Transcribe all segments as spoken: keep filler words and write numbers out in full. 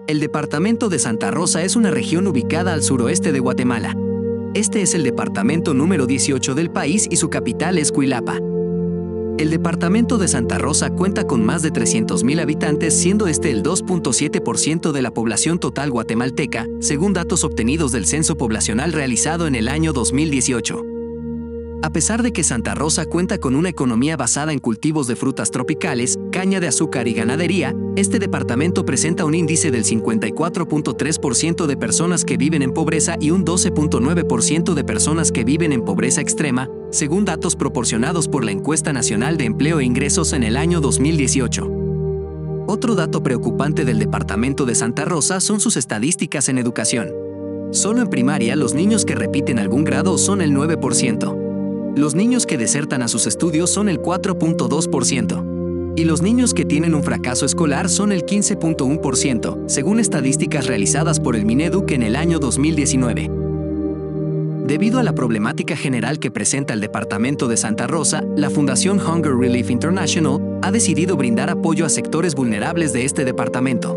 El departamento de Santa Rosa es una región ubicada al suroeste de Guatemala. Este es el departamento número dieciocho del país y su capital es Cuilapa. El departamento de Santa Rosa cuenta con más de trescientos mil habitantes, siendo este el dos punto siete por ciento de la población total guatemalteca, según datos obtenidos del censo poblacional realizado en el año dos mil dieciocho. A pesar de que Santa Rosa cuenta con una economía basada en cultivos de frutas tropicales, caña de azúcar y ganadería, este departamento presenta un índice del cincuenta y cuatro punto tres por ciento de personas que viven en pobreza y un doce punto nueve por ciento de personas que viven en pobreza extrema, según datos proporcionados por la Encuesta Nacional de Empleo e Ingresos en el año dos mil dieciocho. Otro dato preocupante del departamento de Santa Rosa son sus estadísticas en educación. Solo en primaria los niños que repiten algún grado son el nueve por ciento. Los niños que desertan a sus estudios son el cuatro punto dos por ciento. Y los niños que tienen un fracaso escolar son el quince punto uno por ciento, según estadísticas realizadas por el Mineduc en el año dos mil diecinueve. Debido a la problemática general que presenta el departamento de Santa Rosa, la Fundación Hunger Relief International ha decidido brindar apoyo a sectores vulnerables de este departamento.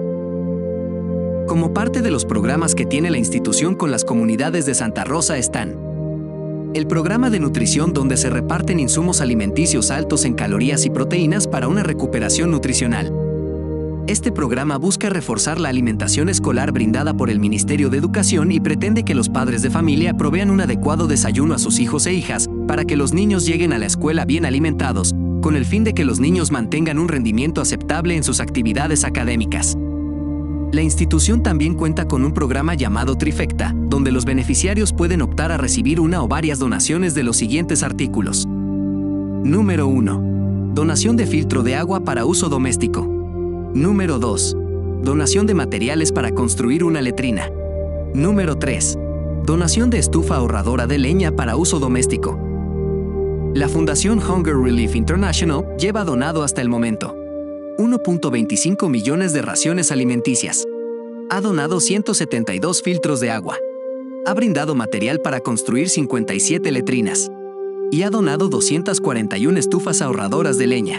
Como parte de los programas que tiene la institución con las comunidades de Santa Rosa están el programa de nutrición, donde se reparten insumos alimenticios altos en calorías y proteínas para una recuperación nutricional. Este programa busca reforzar la alimentación escolar brindada por el Ministerio de Educación y pretende que los padres de familia provean un adecuado desayuno a sus hijos e hijas para que los niños lleguen a la escuela bien alimentados, con el fin de que los niños mantengan un rendimiento aceptable en sus actividades académicas. La institución también cuenta con un programa llamado Trifecta, donde los beneficiarios pueden optar a recibir una o varias donaciones de los siguientes artículos. Número uno. Donación de filtro de agua para uso doméstico. Número dos. Donación de materiales para construir una letrina. Número tres. Donación de estufa ahorradora de leña para uso doméstico. La Fundación Hunger Relief International lleva donado hasta el momento uno punto veinticinco millones de raciones alimenticias. Ha donado ciento setenta y dos filtros de agua. Ha brindado material para construir cincuenta y siete letrinas. Y ha donado doscientas cuarenta y una estufas ahorradoras de leña.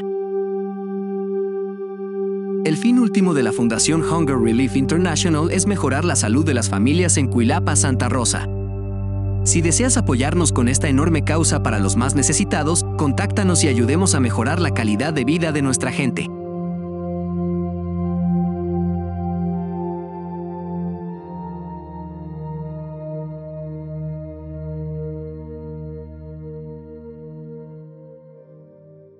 El fin último de la Fundación Hunger Relief International es mejorar la salud de las familias en Cuilapa, Santa Rosa. Si deseas apoyarnos con esta enorme causa para los más necesitados, contáctanos y ayudemos a mejorar la calidad de vida de nuestra gente.